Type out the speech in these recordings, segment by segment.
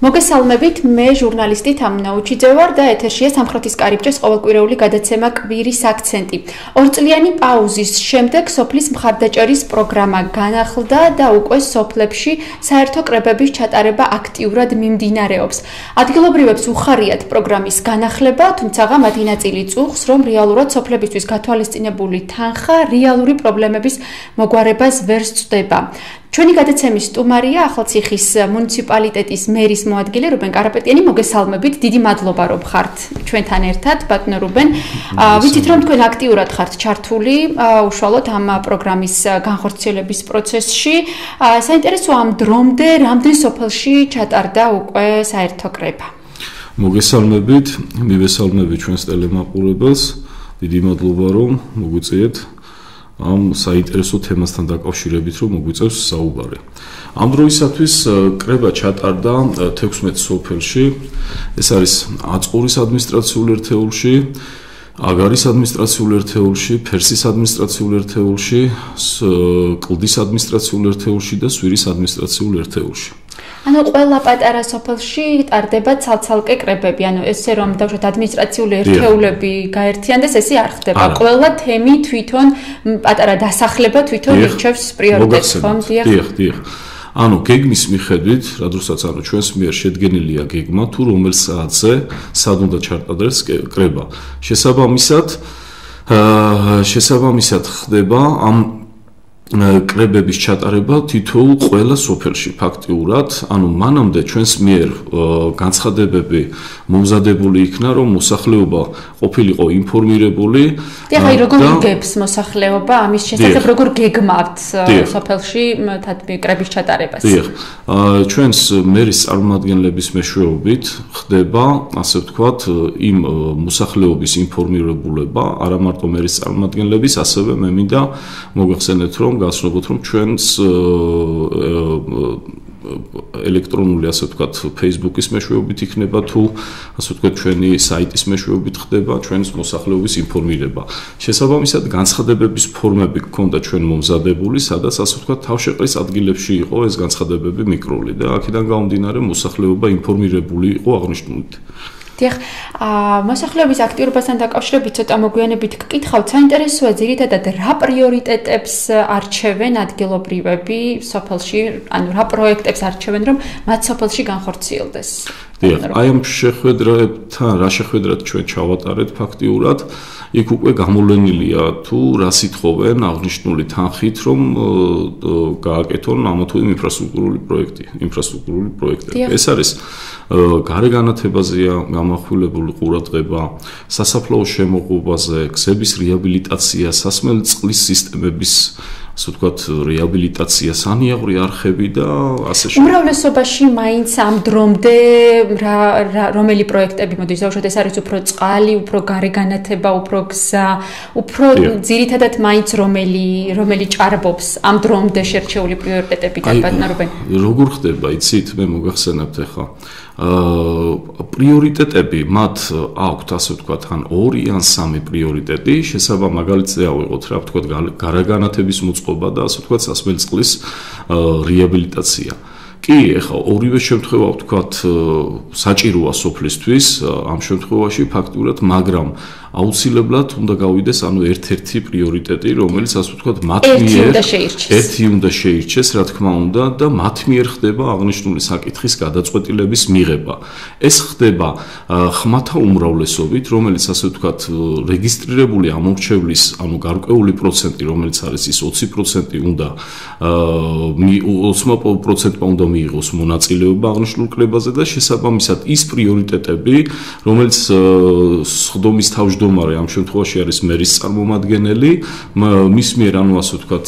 მოგესალმებით, მე ჟურნალისტი თამუნა უჩიძე ვარ და ეთერშია სამხრეთის კარიბჭეს ყოველკვირეული გადაცემა კვირის აქცენტი. 2 წლიანი პაუზის შემდეგ სოფლის მხარდაჭერის პროგრამა განახლდა და უკვე სოფლებში საერთო კრებების ჩატარება აქტიურად მიმდინარეობს. ადგილობრივებს უხარიათ პროგრამის განახლება, თუმცა მათი ნაწილი წუხს, რომ რეალურად სოფლებისთვის გათვალისწინებული თანხა რეალური პრობლემების მოგვარებას ვერ სწდება. ჩვენი გადაცემის სტუმარია ახალციხის მუნიციპალიტეტის მერის მოადგილე რუბენ კარაპეტიანი. მოგესალმებით, დიდი მადლობა რომ ხართ ჩვენთან ერთად, ბატონო რუბენ. ვიცით რომ თქვენ აქტიურად ხართ ჩართული უშუალოდ ამ პროგრამის განხორციელების პროცესში. საინტერესოა ამ დრომდე რამდენ სოფელში ჩატარდა უკვე საერთო კრება. მოგესალმებით, მივესალმებით ჩვენს ტელემაყურებელს. დიდი მადლობა რომ მოგვიწიეთ ამ საინტერესო თემასთან დაკავშირებით რომ მოგვიწევს საუბარი. ამ დროისათვის კრება ჩატარდა 16 სოფელში. ეს არის აწყურის ადმინისტრაციულ ერთეულში, აგარის ადმინისტრაციულ ერთეულში, ფერსის ადმინისტრაციულ ერთეულში, კლდის ადმინისტრაციულ ერთეულში და სვირის ადმინისტრაციულ ერთეულში. ანუ ყველა პატარა სოფელში ტარდება ცალ-ცალკე კრებები, ანუ ესე რომ დავუშვათ ადმინისტრაციული ერთეულები გაერთიანდეს, ესე არ ხდება. ყველა თემი თვითონ პატარა დასახლება თვითონ ირჩევს პრიორიტეტს, ხომ? დიახ. ანუ გეგმის მიხედვით, რადგანაც ჩვენს მიერ შედგენილია გეგმა, თუ რომელ საათზე სად უნდა ჩატარდეს კრება. შესაბამისად ხდება ამ კრებების ჩატარება თითოეულ ყველა სოფელში ფაქტიურად, ანუ მანამდე ჩვენს მიერ განცხადებები მომზადებული იქნა, რომ მოსახლეობა ყოფილიყო ინფორმირებული. დიახ, როგორ იგებს მოსახლეობა ამის შესახებ, როგორ გეგმავთ სოფელში კრების ჩატარებას? დიახ, ჩვენს მერის წარმომადგენლების მეშვეობით ხდება, ასე ვთქვათ, იმ მოსახლეობის ინფორმირებულება, არა მარტო მერის წარმომადგენლების, ასევე მე მინდა მოგახსენეთ, რომ გასწრებოთ რომ ჩვენს ელექტრონული ასე ვთქვათ Facebook-ის მეშვეობით იქნება თუ ასე ვთქვათ ჩვენი საიტის მეშვეობით ხდება ჩვენს მოსახლეობის ინფორმირება. შესაბამისად განცხადებების ფორმები გქონდა ჩვენ მომზადებული, სადაც ასე ვთქვათ თავშეყრის ადგილებში იყო ეს განცხადებები მიკროლი და აქედან გამომდინარე მოსახლეობა ინფორმირებული იყო აღნიშნულით. დიახ, მოსახლეობის აქტიურობასთან დაკავშირებით ცოტა მოგვიანებით გკითხავთ. საინტერესოა ძირითადად რა პრიორიტეტებს არჩევენ ადგილობრივები სოფელში, ანუ რა პროექტებს არჩევენ, რომ მათ სოფელში განხორციელდეს. დიახ, აი ამ შეხვედრებთან რა შეხვედრად ჩვენ ჩავატარეთ ფაქტიურად, იქ უკვე გამოვლენილია თუ რა სიტყვენ აღნიშნული თანხით, რომ გააკეთონ ამა თუ იმ ინფრასტრუქტურული პროექტები. ეს არის გარე განათებაზეა გამახვილებული ყურადღება, სასაფლაო შემოღობაზე, გზების რეაბილიტაცია, სასმელი წყლის სისტემების ასე ვთქვათ რეაბილიტაცია, სანიაღვრე არხები და ასე შემდეგ. უმრავლესობაში მაინც ამ დრომდე რომელი პროექტები მოდის? დავუშვათ ეს არის უფრო წყალი, უფრო გარე განათება, უფრო გზა, უფრო ძირითადად მაინც რომელი ჭარბობს ამ დრომდე შერჩეული პრიორიტეტებიდან, ბატონო რუბენ? როგორ ხდება, იცით, მე მოგახსენებთ ახლა. პრიორიტეტები მათ აქვთ, ასე ვთქვათ, ან 2 ან 3 პრიორიტეტი, მაგალითზე ავიღოთ რა ვთქვათ, გარეგანათების მოწყობა და ასე ვთქვათ, სასმელი წყლის რეაბილიტაცია. კი, ეხლა ორივე შემთხვევა ვთქვათ, საჭიროა სოფლისთვის ამ შემთხვევაში ფაქტურად, მაგრამ აუცილებლად უნდა გავიდეს ანუ ერთ-ერთი პრიორიტეტი, რომელიც ასე ვთქვათ, მათ მიერ ერთი უნდა შეირჩეს, რა თქმა უნდა, და მათ მიერ ხდება აღნიშნული საკითხის გადაწყვეტილების მიღება. ეს ხდება ხმათა უმრავლესობით, რომელიც ასე ვთქვათ, რეგისტრირებული ამორჩევლის, ანუ გარკვეული პროცენტი, რომელიც არის ის 20% უნდა 20%-მა უნდა მიიღოს მონაწილეობა აღნიშნულ კრებაზე და შესაბამისად ის პრიორიტეტები, რომელიც სხდომის თავმჯდომარე ამ შემთხვევაში არის მერის წარმომადგენელი, მის მიერ ანუ ასე ვთქვათ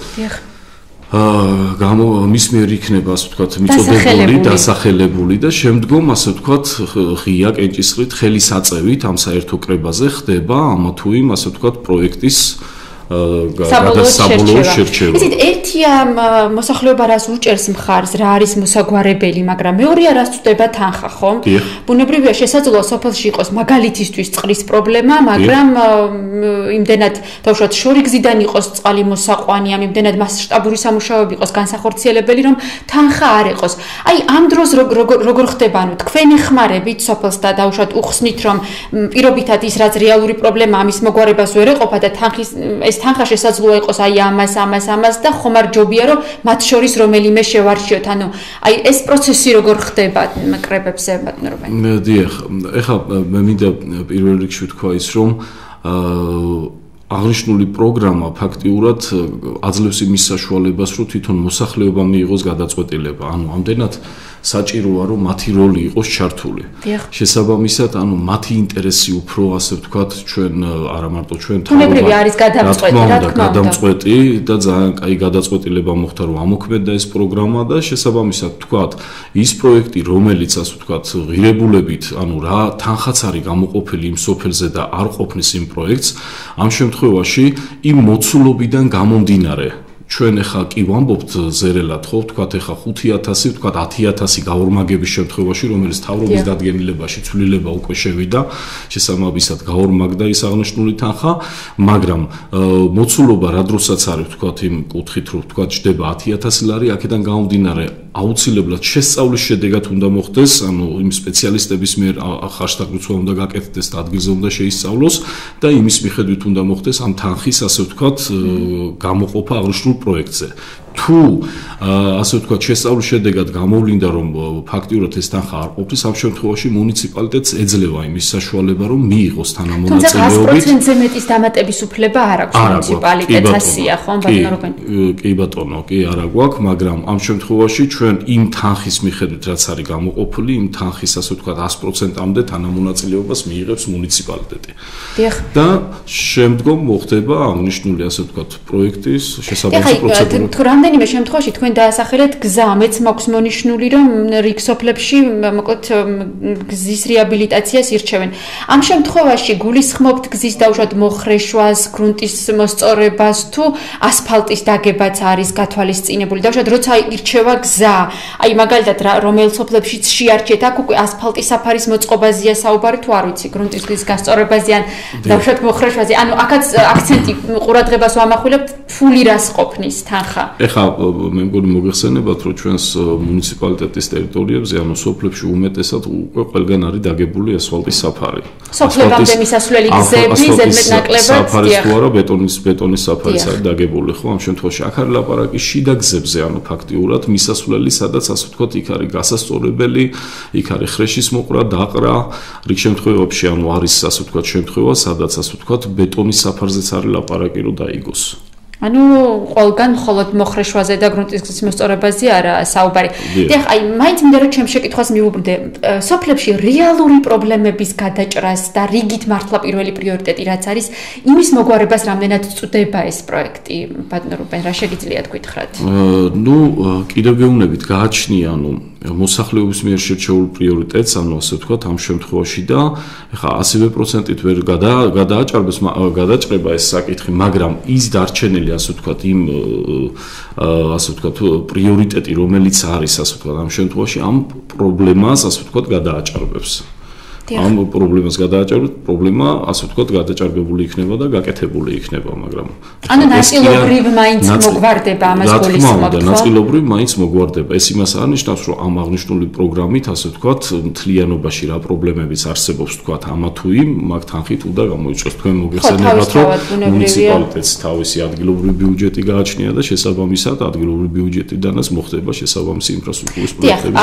მის მიერ იქნება ასე ვთქვათ მიწოდებული, დასახელებული და შემდგომ ასე ვთქვათ ღია კენჭისყრით ხელისაწევით ამ საერთო კრებაზე ხდება ამა თუ იმ ასე ვთქვათ პროექტის საბოლოო შერჩევა. ისეთ ერთ ერთია მოსახლეობა რას უჭერს მხარს, რა არის მოსაგვარებელი, მაგრამ მეორეა რას წვდება თანხა, ხო? ბუნებრივია შესაძლოა სოფელში იყოს მაგალითისთვის წყლის პრობლემა, მაგრამ იმდენად თავშოთ შორიგზიდან იყოს წყალი მოსაყვანი, იმდენად მასშტაბური სამუშაოები იყოს განსახორციელებელი, რომ თანხა არ იყოს. აი ამ დროს როგორ ხდება, ანუ თქვენი ხმარებით სოფელს და დაუშვათ უხსნით, რომ პირობითად ის რაც რეალური პრობლემა ამის მოგვარებას ვერ ეყოფა და ეს თანხა შესაძლოა იყოს აი ამას და ხომ არ ჯობია რომ მათ შორის რომელიმე შევარჩიოთ. ანუ აი ეს პროცესი როგორ ხდება კრებებზე ბატონო? დიახ, ეხლა მე მინდა პირველ რიგში ვთქვა ის, რომ აღნიშნული პროგრამა ფაქტიურად აძლევს იმის საშუალებას, რომ თვითონ მოსახლეობამ მიიღოს გადაწყვეტილება. ანუ ამდენად საჭიროა, რომ მათი როლი იყოს ჩართული. შესაბამისად, ანუ მათი ინტერესი უფრო, ასე ვთქვათ, ჩვენ არა მარტო ჩვენ თავები არის გადამწყვეტი და ძალიან კაი გადაწყვეტილება მოხდა, რომ ამოქმედა ეს პროგრამა და შესაბამისად, ვთქვათ, ის პროექტი, რომელიც, ასე ვთქვათ, ღირებულებით, ანუ რა თანხაც არის გამოყოფილი იმ სოფელზე და არ ყოფნის იმ პროექტს, ამ შემთხვევაში იმ მოცულობიდან გამომდინარე ჩვენ ახლა კი ვამბობთ ზერელად ხო ვთქვათ ახლა 5000 ვთქვათ 10000 გაორმაგების შემთხვევაში რომელიც თავრობის დადგენილებაში ცვლილება უკვე შევიდა შესაბამისად გაორმაგდა ის აღნიშნული თანხა მაგრამ მოცულობა რა დროსაც არის ვთქვათ იმ კუთხით რომ ვთქვათ ჯდება 10000 ლარი აქედან გამომდინარე აუცილებლად შესწავლის შედეგად უნდა მოხდეს ანუ იმ სპეციალისტების მიერ ხარშთაღრუცვა უნდა გაკეთდეს და ადგილზე უნდა შეისწავლოს და იმის მიხედვით უნდა მოხდეს ამ თანხის ასე ვთქვათ გამოყოფა აღნიშნულ პროექტზე თუ ასე ვთქვათ შესწავლის შედეგად გამოვლინდა რომ ფაქტიურად ეს თანხა არ ყოფნის ამ შემთხვევაში მუნიციპალიტეტს ეძლევა იმის საშუალება რომ მიიღოს თანამონაწილეობით 100%-ზე მეტის დამატების უფლება არ აქვს მუნიციპალიტეტს ასია ხო კი ბატონო კი არ აქვს მაგრამ ამ შემთხვევაში ჩვენ იმ თანხის მიხედვით რაც არის გამოყოფილი იმ თანხის ასე ვთქვათ 100%-ამდე თანამონაწილეობას მიიღებს მუნიციპალიტეტი და შემდგომ მოხდება აღნიშნული ასე ვთქვათ პროექტის შესაბამისი პროცედურა რამდენიმე შემთხვევაში თქვენ დაასახელეთ გზა, მეც მაქვს მონიშნული, რომ რიგ სოფლებში მოკლედ გზის რეაბილიტაციას ირჩევენ. ამ შემთხვევაში გულისხმობთ გზის დაუშვათ მოხრეშვას, გრუნტის მოსწორებას თუ ასფალტის დაგებაც არის გათვალისწინებული. დაუშვათ როცა ირჩევა გზა, აი მაგალითად რომელ სოფლებშიც შეარჩიეთ, აქ უკვე ასფალტის საფარის მოწყობაზეა საუბარი თუ არ ვიცი, გრუნტის გზის გასწორებაზე ან დაუშვათ მოხრეშვაზე. ანუ აქაც აქცენტი ყურადღებას ვამახვილებთ, ფული რას ყოფნის თანხა. ეხლა მე მგონი მოგეხსენებათ რომ ჩვენს მუნიციპალიტეტის ტერიტორიებზე ანუ სოფლებში უმეტესად უკვე ყველგან არის დაგებული ასფალტის საფარი. სოფლებამდე მისასვლელი გზები ზედმეტნაკლებად საფარის თუ არა ბეტონის საფარიც არის დაგებული ხო ამ შემთხვევაში აქ არის ლაპარაკი შიდა გზებზე ანუ ფაქტიურად მისასვლელი სადაც ასე ვთქვათ იქ არის გასასწორებელი იქ არის ხრეშის მოყრა დაყრა რიგ შემთხვევებში ანუ არის ასე ვთქვათ შემთხვევა სადაც ასე ვთქვათ ბეტონის საფარზეც არის ლაპარაკი რომ დაიგოს. ანუ ყველგან მხოლოდ მოხრეშვაზე და გრუნტის გზის მოსწორებაზე არა საუბარი. დიახ, აი მაინც მინდა რომ ჩემ შეკითხვას მივუბრდე. სოფლებში რეალური პრობლემების გადაჭრას და რიგით მართლა პირველი პრიორიტეტი რაც არის, იმის მოგვარებას რამდენად წვდება ეს პროექტი? ბატონო რუბენ, რა შეგიძლიათ გითხრათ? ნუ კიდევ გეუბნებით, გააჩნია ანუ მოსახლეობის მიერ შერჩეულ პრიორიტეტს, ანუ ასე ვთქვათ, ამ შემთხვევაში და ეხლა 100%-ით ვერ გადააჭრება ეს საკითხი, მაგრამ ის დარჩენილი ასე ვთქვათ, იმ ასე ვთქვათ, პრიორიტეტი, რომელიც არის ასე ვთქვათ, ამ შემთხვევაში ამ პრობლემას ასე ვთქვათ, გადააჭარბებს. ამ პრობლემას გადააჭარბებს, პრობლემა ასე ვთქვათ, გადაჭარბებული იქნება და გაკეთებული იქნება, მაგრამ ანუ ნაწილობრივ მაინც მოგვარდება ამას გულისხმობთ, ხო? ნაწილობრივ მაინც მოგვარდება. ეს იმას არნიშნავს, რომ ამ აღნიშნული პროგრამით, ასე ვთქვათ, მთლიანობაში რა პრობლემებიც არსებობს, ვთქვათ, ამა თუ იმ მაგ თანხით უნდა გამოიწვიოს. თქვენ მოგეხსენებათ, რომ მუნიციპალიტეტს თავისი ადგილობრივი ბიუჯეტი გააჩნია და შესაბამისად ადგილობრივი ბიუჯეტიდანაც მოხდება შესაბამისი ინფრასტრუქტურის პროექტების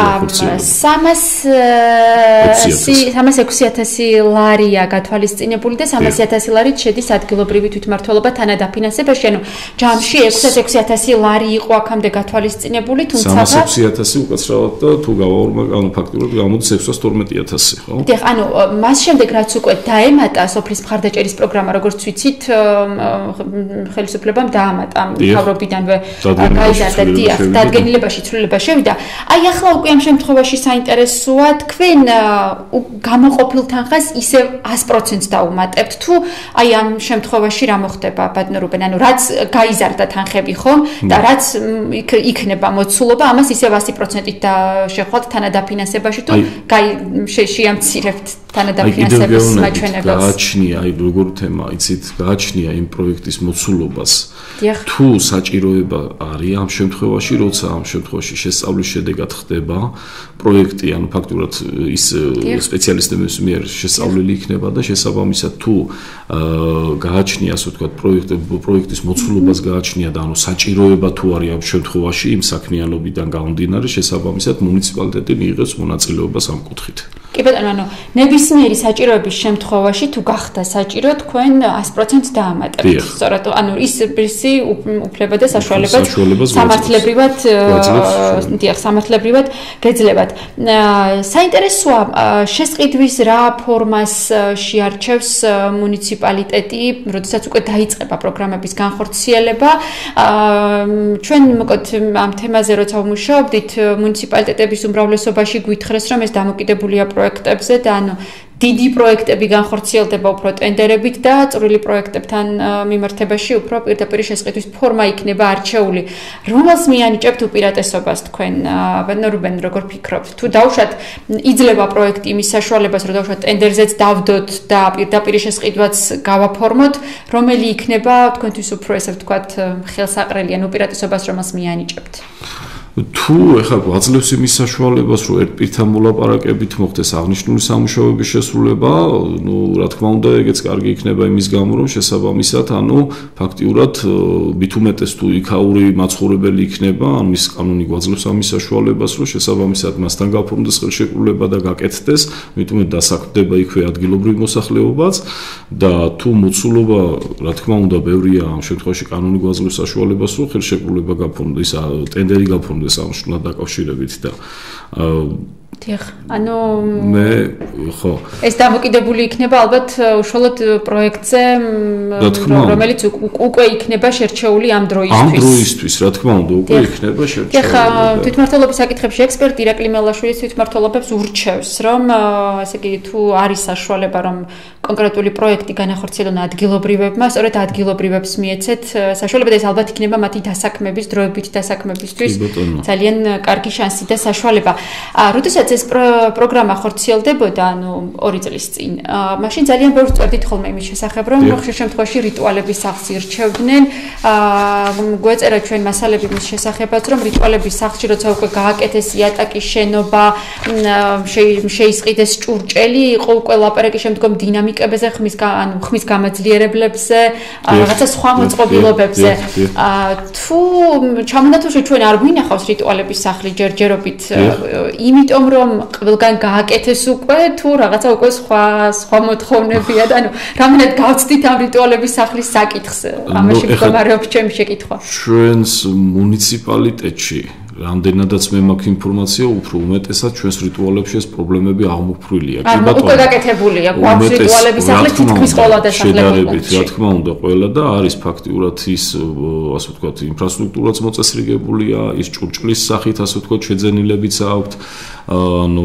ხორციელება. 306,000 ლარია გათვალისწინებული და 300,000 ლარით შედის ადგილობრივი თვითმმართველობა თანადაფინანსებაში. ანუ ჯამში 606,000 ლარი იყო აქამდე გათვალისწინებული, თუმცა 306,000 უკაცრავად და თუ გავაორმაგ, ანუ ფაქტობრივად გამოდის 612,000, ხო? დიახ, ანუ მას შემდეგ რაც უკვე დაემატა სოფლის მხარდაჭერის პროგრამა, როგორც ვიცით, ხელისუფლებამ დაამატა მთავრობიდანვე გაიზარდა დიახ, დადგენილებაში ცვლილება შევიდა. აი ახლა უკვე ამ შემთხვევაში საინტერესოა თქვენ გამოყოფილ თანხას ისევ 100%-ს დაუმატებთ თუ აი ამ შემთხვევაში რა მოხდება ბატონო რუბენ აკეთებენ, ანუ რაც გაიზარდა თანხები ხომ და რაც იქნება მოცულობა, ამას ისევ 100%-ით შეხვალთ თანადაფინანსებაში თუ შეამცირებთ თანადაფინანსების მაჩვენებელს. გააჩნია, აი როგორ თემა, იცით, გააჩნია იმ პროექტის მოცულობას. თუ საჭიროება არის ამ შემთხვევაში, როცა ამ შემთხვევაში შესწავლის შედეგად ხდება პროექტი, ანუ ფაქტურად ის სპეციალისტების მიერ შესწავლილი იქნება და შესაბამისად თუ გააჩნია, ასე ვთქვათ, პროექტის მოცულობას გააჩნია და ანუ საჭიროება თუ არის ამ შემთხვევაში იმ საქმიანობიდან გამომდინარე, შესაბამისად მუნიციპალიტეტი მიიღებს მონაწილეობას ამ კუთხით. კი ბატონო, ანუ ნებისმიერი საჭიროების შემთხვევაში თუ გახდა საჭირო, თქვენ 100% დაამატებთ. სწორად, ანუ ის უფლება და საშუალებას სამართლებრივად სამართლებრივად გეძლებათ. საინტერესოა შესყიდვის რა ფორმას შეარჩევს მუნიციპალიტეტი, როდესაც უკვე დაიწყება პროგრამების განხორციელება. ჩვენ მოკლედ ამ თემაზე როცა ვმუშაობდით, მუნიციპალიტეტების უმრავლესობაში გვითხრეს, რომ ეს დამოკიდებულია პროექტებზე და ანუ დიდი პროექტები განხორციელდება უფრო ტენდერებით და წვრილი პროექტებთან მიმართებაში უფრო პირდაპირ შესყიდვის ფორმა იქნება არჩეული. რომელს მიანიჭებთ უპირატესობას თქვენ, ბატონო რუბენ, როგორ ფიქრობთ? თუ დავუშვათ, იძლევა პროექტი იმის საშუალებას, რომ დავუშვათ ტენდერზეც დავდოთ და პირდაპირ შესყიდვაც გავაფორმოთ, რომელი იქნება თქვენთვის უფრო ესე ვთქვათ ხელსაყრელი, ან უპირატესობას რომელს მიანიჭებთ? თუ ეხლა გვაძლევს იმის საშუალებას, რომ ერთ პირთან მოლაპარაკებით მოხდეს აღნიშნული სამუშაოების შესრულება, ну, რა თქმა უნდა, ეგეც კარგი იქნება იმის გამო, რომ შესაბამისად, ანუ ფაქტიურად მით უმეტეს თუ იქაური მაცხოვრებელი იქნება, ანუ ის კანონი გვაძლევს ამის საშუალებას, რომ შესაბამისად მასთან გაფორმდეს ხელშეკრულება და გაკეთდეს, მით უმეტ დასაქმდება იქვე ადგილობრივ მოსახლეობაც და თუ მოცულობა, რა თქმა უნდა, ბევრია ამ შემთხვევაში კანონი გვაძლევს საშუალებას, რომ ხელშეკრულება გაფორმდეს, ტენდერი გაფორმდეს ამ შულად დაკავშირებით და დიახ, ანუ მე ხო ეს დამოკიდებული იქნება ალბათ უშუალოდ პროექტზე, რომელიც უკვე იქნება შერჩეული ამ დროისთვის. ამ დროისთვის, რა თქმა უნდა, უკვე იქნება შერჩეული. დიახ, თვითმმართველობის საკითხებში ექსპერტი ირაკლი მელაშვილის თვითმმართველობებს ურჩევს, რომ ესე იგი თუ არის საშუალება, რომ კონკრეტული პროექტი განახორციელონ ადგილობრივებმა, სწორედ ადგილობრივებს მიეცეთ საშუალება და ეს ალბათ იქნება მათი დასაქმების, დროებითი დასაქმებისთვის ძალიან კარგი შანსი და საშუალება. როდესაც ეს პროგრამა ხორციელდებოდა, ანუ 2 წლის წინ, მაშინ ძალიან ბევრს წერდით ხოლმე იმის შესახებ, რომ ხშირ შემთხვევაში რიტუალების სახლს ირჩევდნენ. გვეწერა ჩვენ მასალები მის შესახებაც, რომ რიტუალების სახლში როცა უკვე გააკეთეს იატაკის შენობა, შეისყიდეს ჭურჭელი, იყო უკვე ლაპარაკი შემდგომ დინამიკებზე, ხმის გამაძლიერებლებზე, რაღაცა სხვა მოწყობილობებზე. თუ ჩამონათვალში ჩვენ არ გვინახავს რიტუალების სახლი ჯერჯერობით, იმიტომ რომ ყველგან გააკეთეს უკვე თუ რაღაცა უკვე სხვა მოთხოვნებია და ანუ რამდენად გავცდით ამ რიტუალების სახლის საკითხს, ამაში მდგომარეობს ჩემი შეკითხვა. ჩვენს მუნიციპალიტეტში რამდენადაც მე მაქვს ინფორმაცია, უფრო უმეტესად ჩვენს რიტუალებში ეს პრობლემები აღმოფხვრილია. კი ბატონო. უკვე გაკეთებულია, გვაქვს რიტუალების სახლის თითქმის ყველა დასახლებებით. რა თქმა უნდა, ყველა და არის ფაქტიურად ის, ასე ვთქვათ, ინფრასტრუქტურაც მოწესრიგებულია, ის ჭურჭლის სახით, ასე ვთქვათ, შეძენილებიც აქვთ, ანუ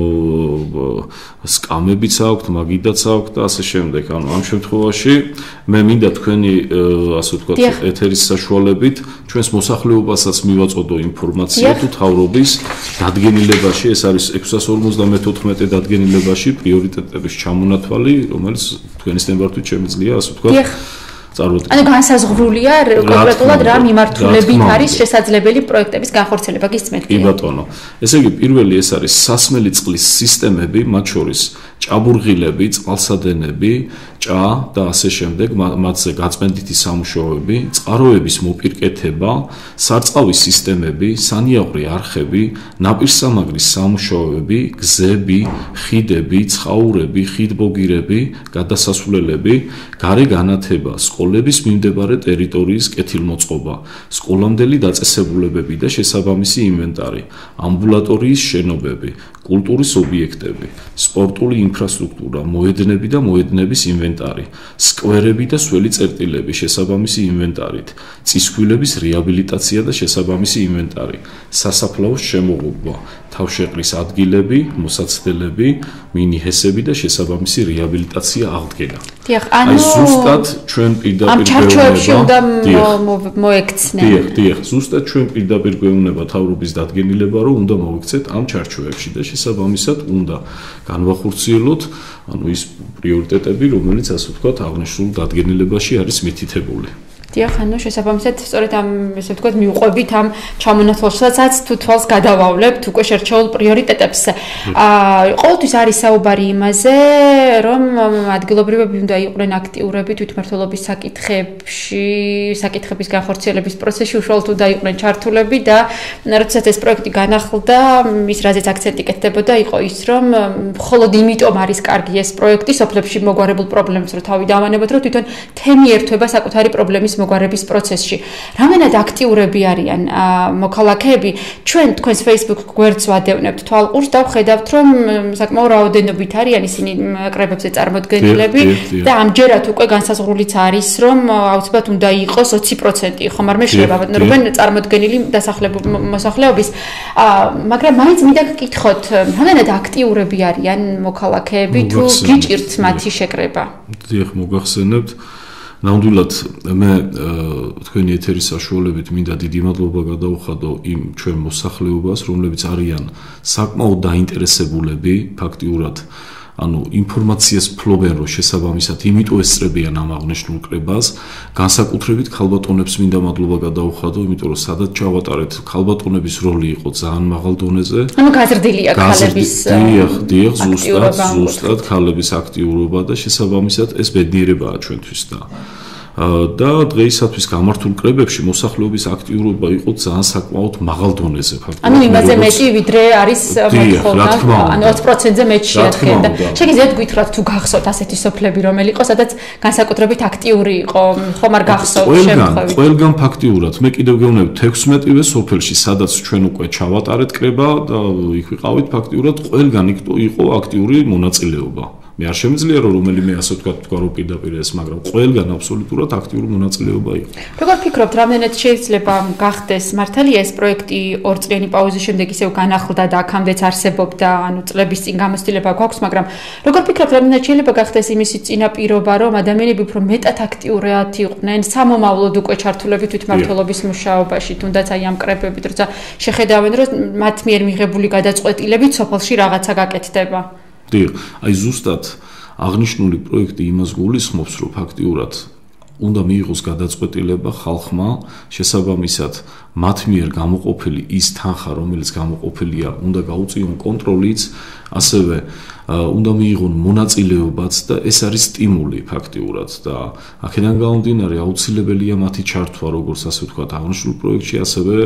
სკამებიც აქვთ, მაგიდაც აქვთ და ასე შემდეგ. ანუ ამ შემთხვევაში მე მინდა თქვენი, ასე ვთქვათ, ეთერის საშუალებით ჩვენს მოსახლეობასაც მივაწოდო ინფორმაცია თუ თავრობის დადგენილებაში, ეს არის 654 დადგენილებაში პრიორიტეტების ჩამონათვალი, რომელიც თქვენის ნებართვით შემიძლია, ასე ვთქვათ, წარმოდგენა. ანუ განსაზღვრულია კონკრეტულად რა მიმართულებით არის შესაძლებელი პროექტების განხორციელება, გისმენთ? კი ბატონო. ესე იგი, პირველი ეს არის სასმელი წყლის სისტემები, მათ შორის ჭაბურღილები, წყალსადენები, ჭა და ასე შემდეგ, მათზე გაწმენდითი სამუშაოები, წყაროების მოპირკეთება, სარწყავის სისტემები, სანიაღვრე არხები, ნაპირსამაგრის სამუშაოები, გზები, ხიდები, ცხაურები, ხიდბოგირები, გადასასვლელები, გარე განათება, სკოლების მიმდებარე ტერიტორიის კეთილმოწყობა, სკოლამდელი დაწესებულებები და შესაბამისი ინვენტარი, ამბულატორიის შენობები, კულტურის ობიექტები, სპორტული ინფრასტრუქტურა, მოედნები და მოედნების ინვენტარი, სკვერები და სველი წერტილები შესაბამისი ინვენტარით, წისქვილების რეაბილიტაცია და შესაბამისი ინვენტარი, სასაფლაოს შემოღობა, თავშეყრის ადგილები, მოსაცდელები, მინიჰესები და შესაბამისი რეაბილიტაცია აღდგენა. ანუ ზუსტად ჩვენ პირდაპირ ამ ჩარჩოებში უნდა მოექცნენ. დიახ, ზუსტად ჩვენ პირდაპირ გვეუბნება თავრობის დადგენილება, რომ უნდა მოექცეთ ამ ჩარჩოებში და შესაბამისად უნდა განვახორციელოთ ის პრიორიტეტები, რომელიც ასე ვთქვათ, აღნიშნულ დადგენილებაში არის მითითებული. დიახ, ანუ შესაბამისად, სწორედ ამ ესე ვთქვათ, მიუყვებით ამ ჩამონათვალსაც თუ თვალს გადავავლებთ უკვე შერჩეულ პრიორიტეტებს. ყოველთვის არის საუბარი იმაზე, რომ ადგილობრივები უნდა იყვნენ აქტიურები თვითმმართველობის საკითხების განხორციელების პროცესში, უშუალოდ უნდა იყვნენ ჩართულები და როდესაც ეს პროექტი განახლდა, ის რაზეც აქცენტი კეთდებოდა, იყო ის, რომ მხოლოდ იმიტომ არის კარგი ეს პროექტი, სოფლებში მოგვარებულ პრობლემებს რო თავი დავანებოთ, რომ თვითონ თემი ერთვება საკუთარი პრობლემის მოგვარების პროცესში. Რამდენად აქტიურები არიან მოქალაქეები, ჩვენ თქვენს Facebook გვერდს ვადევნებთ თვალყურს და ვხედავთ, რომ საკმაო რაოდენობით არიან ისინი კრებებზე წარმოდგენილები და ამჯერად უკვე განსაზღვრულიც არის, რომ აუცილებლად უნდა იყოს 20%, ხომ არ მეშლება, რობენ წარმოდგენილი მოსახლეობის, მაგრამ მაინც მინდა გკითხოთ, რამდენად აქტიურები არიან მოქალაქეები თუ გიჭირთ მათი შეკრება? დიახ, მოგახსენებთ. ნამდვილად მე თქვენი ეთერის საშუალებით მინდა დიდი მადლობა გადაუხადო იმ ჩვენ მოსახლეობას, რომლებიც არიან საკმაოდ დაინტერესებულები ფაქტიურად ინფორმაციას ფლობენ, რომ შესაბამისად იმიტომ ესწრებიან ამ აღნიშნულ კრებას, განსაკუთრებით ქალბატონებს მინდა მადლობა გადაუხადო, იმიტომ რომ სადაც ჩავატარეთ, ქალბატონების როლი იყო ძალიან მაღალ დონეზე. გაზრდილია ქალების დიახ, ზუსტად ქალების აქტიურობა და შესაბამისად ეს ბედნიერებაა ჩვენთვის და დღეისათვის გამართულ კრებებში მოსახლეობის აქტიურობა იყო ძალიან საკმაოდ მაღალ დონეზე ფაქტობრივად. ანუ იმაზე მეტი ვიდრე არის მოთხოვნა, ანუ 20%-ზე მეტი შეადგენდა. შეგიძლიათ გითხრათ თუ გახსოვთ ასეთი სოფლები, რომელი იყო, სადაც განსაკუთრებით აქტიური იყო, ხომ არ გახსოვთ შემთხვევით? ყველგან ფაქტიურად, მე კიდევ გეუბნებით 16-ვე სოფელში, სადაც ჩვენ უკვე ჩავატარეთ კრება და იქ ვიყავით ფაქტიურად, ყველგან იყო აქტიური მონაწილეობა. მე არ შემიძლია რომ რომელიმე ასე ვთქვა რომ პირდაპირ ეს, მაგრამ ყველგან აბსოლუტურად აქტიური მონაწილეობა იყო. როგორ ფიქრობთ, რამდენად შეიძლება გახდეს მართალია ეს პროექტი ორწლიანი პაუზის შემდეგ ისევ განახლდა და აქამდეც არსებობდა, ანუ წლების წინ გამოცდილება გვაქვს, მაგრამ როგორ ფიქრობთ, რამდენად შეიძლება გახდეს იმისი წინაპირობა, რომ ადამიანები უფრო მეტად აქტიურად იყვნენ სამომავლოდ უკვე ჩართულები თვითმმართველობის მუშაობაში, თუნდაც აი ამ კრებებით, როცა შეხედავენ, რომ მათ მიერ მიღებული გადაწყვეტილებით სოფელში რაღაცა გაკეთდება. დიახ, აი ზუსტად აღნიშნული პროექტი იმას გულისხმობს, რომ ფაქტიურად უნდა მიიღოს გადაწყვეტილება ხალხმა, შესაბამისად მათ მიერ გამოყოფილი ის თანხა, რომელიც გამოყოფილია, უნდა გაუწიონ კონტროლიც, ასევე უნდა მიიღონ მონაწილეობაც და ეს არის სტიმული ფაქტიურად და აქედან გამომდინარე აუცილებელია მათი ჩართვა, როგორც ასე ვთქვათ, აღნიშნულ პროექტში, ასევე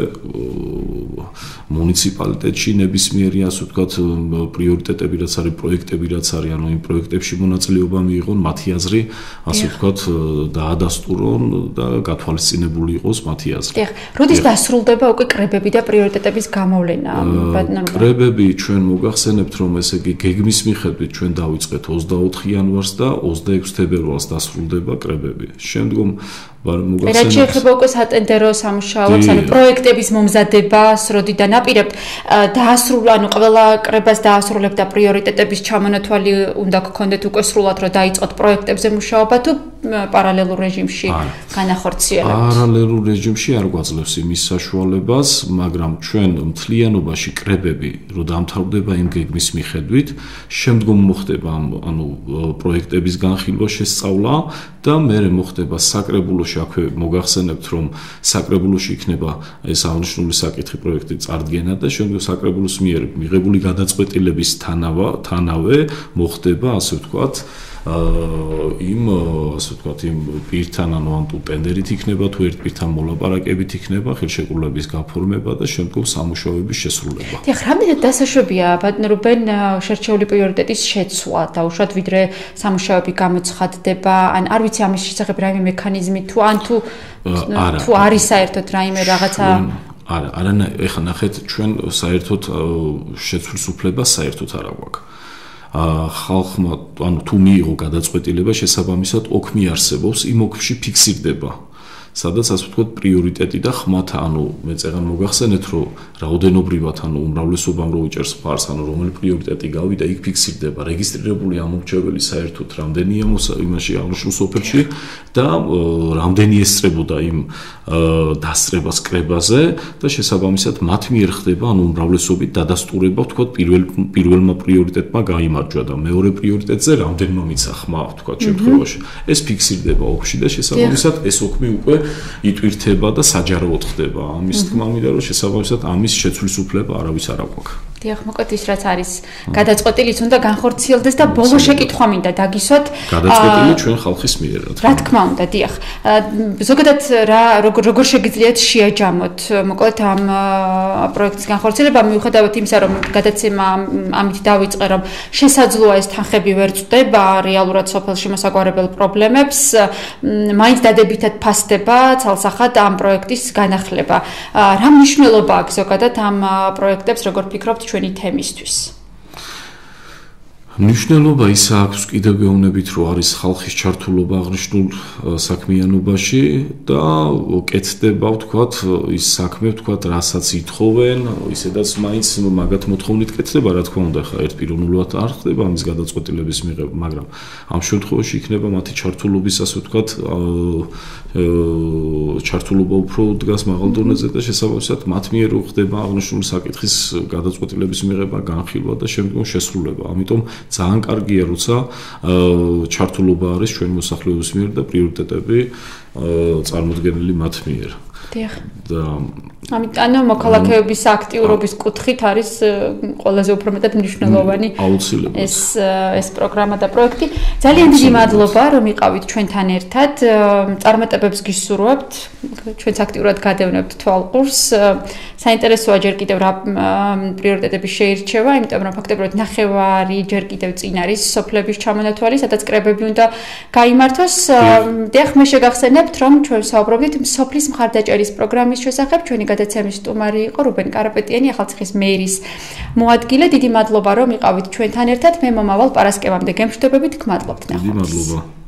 მუნიციპალიტეტში ნებისმიერი, ასე ვთქვათ, პრიორიტეტები რაც არის, პროექტები რაც არის, ანუ იმ პროექტებში მონაწილეობა მიიღონ, მათი აზრი, ასე ვთქვათ, დაადასტურონ და გათვალისწინებული იყოს მათი აზრი. დიახ, როდის დასრულდება უკვე კრებები და პრიორიტეტების გამოვლენა? კრებები ჩვენ მოგახსენებთ, რომ ესე იგი გეგმის მიხედვით ჩვენ დავიწყეთ 24 იანვარს და 26 თებერვალს დასრულდება კრებები. შემდგომ მოგახსენებთ. რაც შეეხება უკვე სატენდერო სამუშაოებს, ანუ პროექტების მომზადებას, როდიდან აპირებთ დაასრულა, ანუ ყველა კრებას დაასრულებთ და პრიორიტეტების ჩამონათვალი უნდა გქონდეთ უკვე სრულად, რომ დაიწყოთ პროექტებზე მუშაობა თუ პარალელურ რეჟიმში განახორციელებთ? პარალელურ რეჟიმში არ გვაძლევს იმის საშუალებას, მაგრამ ჩვენ მთლიანობაში კრებები, რომ დამთავრდება იმ გეგმის მიხედვით, შემდგომ მოხდება ანუ პროექტების განხილვა, შესწავლა და მერე მოხდება საკრებულოში, აქვე მოგახსენებთ, რომ საკრებულოში იქნება ეს აღნიშნული საკითხი პროექტი წარდგენა და შემდგომ საკრებულოს მიერ მიღებული გადაწყვეტილების თანავე მოხდება, ასე ვთქვათ, იმ პირთან, ანუ ამ ტენდერით იქნება თუ ერთ პირთან მოლაპარაკებით იქნება ხელშეკრულების გაფორმება და შემდგომ სამუშაოების შესრულება. დიახ, რამდენად დასაშვებია ბატონობენ შერჩეული პრიორიტეტის შეცვლა, დაუშვათ ვიდრე სამუშაოები გამოცხადდება, ან არ ვიცი ამის შესახებ რაიმე მექანიზმი თუ არის საერთოდ რაიმე რაღაცა? არა, ეხლა ნახეთ, ჩვენ საერთოდ შეცვლის უფლება საერთოდ არ აქვს. ხალხმა, ანუ თუ მიიღო გადაწყვეტილება, შესაბამისად ოქმი არსებობს, იმ ოქმში ფიქსირდება სადაც ასე ვთქვათ პრიორიტეტი და ხმათა, ანუ მე წეგან მოგახსენეთ, რომ რაოდენობრივად, ანუ უმრავლესობამ რო უჭერს მხარს, ანუ რომელი პრიორიტეტი გავიდა, იქ ფიქსირდება რეგისტრირებული ამორჩეველი საერთოდ რამდენია იმაში აღნიშნულ სოფელში და რამდენი ესწრებოდა იმ დასწრებას კრებაზე და შესაბამისად მათ მიერ ხდება, ანუ უმრავლესობით დადასტურება, ვთქვათ, პირველმა პრიორიტეტმა გაიმარჯვა და მეორე პრიორიტეტზე რამდენმა მიცა ხმა, ვთქვათ, შემთხვევაში. ეს ფიქსირდება ოფში და შესაბამისად ეს ოქმი უკვე იტვირთება და საჯაროდ ხდება. ამის თქმა მინდა რომ შესაბამისად ამის შეცვლის უფლება არავის არ აქვს. დიახ, მოკლედ ის რაც არის გადაწყვეტილი, უნდა განხორციელდეს და ბოლო შეკითხვა მინდა დაგისვათ. გადაწყვეტილი ჩვენ ხალხის მიერ, რა თქმა უნდა, დიახ. ზოგადად როგორ შეგიძლიათ შეაჯამოთ მოკლედ ამ პროექტის განხორციელება, მიუხედავად იმისა, რომ გადაცემა ამით დავიწყე, რომ შესაძლოა ეს თანხები ვერ წვდება რეალურად სოფელში მოსაგვარებელ პრობლემებს, მაინც დადებითად ფასდება ცალსახად ამ პროექტის განახლება. რა მნიშვნელობა აქვს ზოგადად ამ პროექტებს, როგორ ფიქრობთ ჩვენი თემისთვის? მნიშვნელობა ის აქვს კიდევ გეუბნებით, რომ არის ხალხის ჩართულობა აღნიშნულ საქმიანობაში და კეთდება, ვთქვათ, ის საქმე, ვთქვათ, რასაც ითხოვენ, ისედაც მაინც მაგათ მოთხოვნით კეთდება, რა თქმა უნდა, ხა ერთპიროვნულად არ ხდება ამის გადაწყვეტილების მიღება, მაგრამ ამ შემთხვევაში იქნება მათი ჩართულობის, ასე ვთქვათ, ჩართულობა უფრო დგას მაღალ დონეზე და შესაბამისად მათ მიერ ხდება აღნიშნული საკითხის გადაწყვეტილების მიღება, განხილვა და შემდგომ შესრულება. ამიტომ ძალიან კარგია, როცა ჩართულობა არის ჩვენი მოსახლეობის მიერ და პრიორიტეტები წარმოდგენილი მათ მიერ. დიახ. და ანუ მოქალაქეების აქტიურობის კუთხით არის ყველაზე უფრო მეტად მნიშვნელოვანი ეს პროგრამა და პროექტი. ძალიან დიდი მადლობა, რომ იყავით ჩვენთან ერთად. წარმატებებს გისურვებთ. ჩვენც აქტიურად გადავნებთ თვალყურს. საინტერესოა ჯერ კიდევ რა პრიორიტეტები შეირჩევა, იმიტომ რომ ფაქტობრივად ნახევარი ჯერ კიდევ წინ არის სოფლების ჩამონათვალი, სადაც კრებები უნდა გაიმართოს. დიახ, მე შეგახსენებთ, რომ ჩვენ საუბრობდით სოფლის მხარდაჭერის პროგრამის შესახებ. ჩვენი გადაცემის სტუმარი იყო რუბენ კარაპეტიანი, ახალციხის მერის მოადგილე. დიდი მადლობა, რომ იყავით ჩვენთან ერთად. მე მომავალ პარასკევამდე გემშვიდობებით, გმადლობთ ნახვამდის. დიდი მადლობა.